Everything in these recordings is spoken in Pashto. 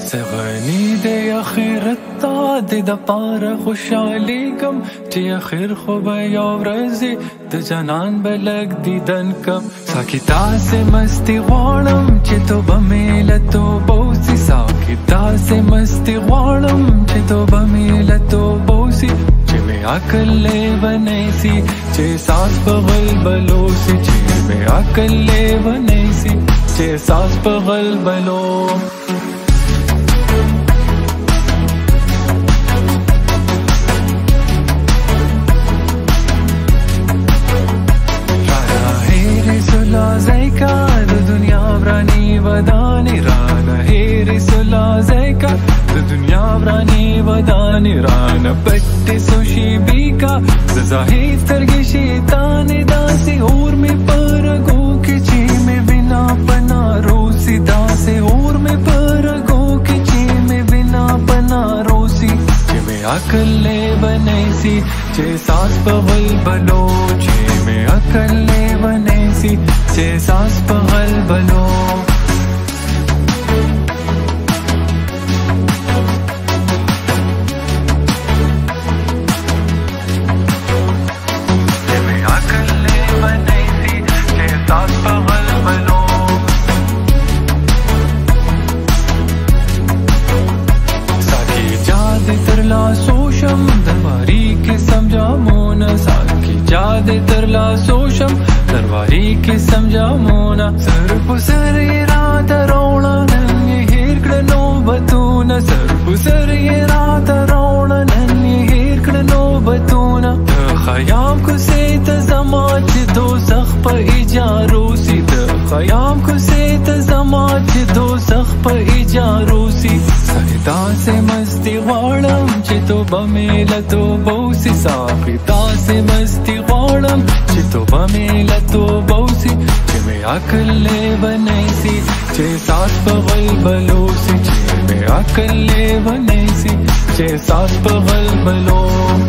سغني دي اخرتا دي د پاره خوشالي کم چې اخر خو به یو ورځ د جنان بلګ دیدن کم ساکي تاسې مستی غواړم چې توبه مې له توبه وسي ساکي تاسې مستی غواړم چې توبه مې له توبه وسي چې مې عقل لیونی سي چې ساس په غلبلو سي چې مې عقل لیونی سي چې ساس په غلبلو زیکا د دنیا ورانی ودانی رانه هیری سلا زیکا د دنیا ورانی ودانی رانه پټ سوشي بیکا زاهي سترګې شیطان داسي اور می پرګو کې چې می بنا پنا روسي داسي اور می پرګو کې چې می بنا پنا روسي چې می عقل له بنسي چې ساس په بلو چې می عقل له بنسي چې ساس په غلبلو दरबारी के समझा मोना सर पुसर ये रात रोना नन ये हेरकड़नो बतूना सर पुसर ये रात रोना नन ये हेरकड़नो बतूना खयाम को से तजमाच दो सख पर इजारोसी खयाम को से तजमाच दो सख पर इजारोसी सरिता से मस्ती वाड़म चितो बमेला तो बहुसी साकिता से मस्ती वाड़म चितो बमेला तो बहुसी चे में अकल ले बनैसी चे सास पगल बलोसी चे में अकल ले बनैसी चे सास पगल बलो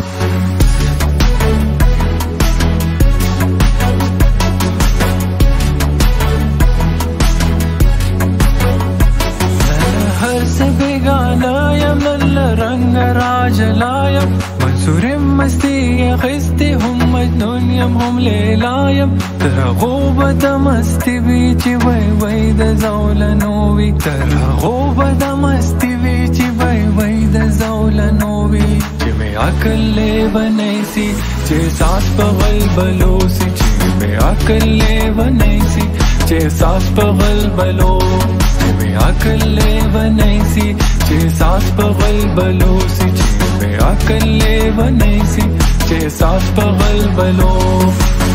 रंग राज लायम मंसूर मस्ती खिस्ती हम मजनून यम हम लेलायम तरा गोबद मस्ती बीच वै वै द ज़ौलनोवी तरा गोबद मस्ती बीच वै वै द ज़ौलनोवी जे में अकल ले बनैसी जे सास पगल बलोसी जे में अकल ले बनैसी जे सास पगल बलो जे में अकल ले बनैसी चे सास पगल बलोसी चे में अकल ले बनैसी चे सास पगल बलो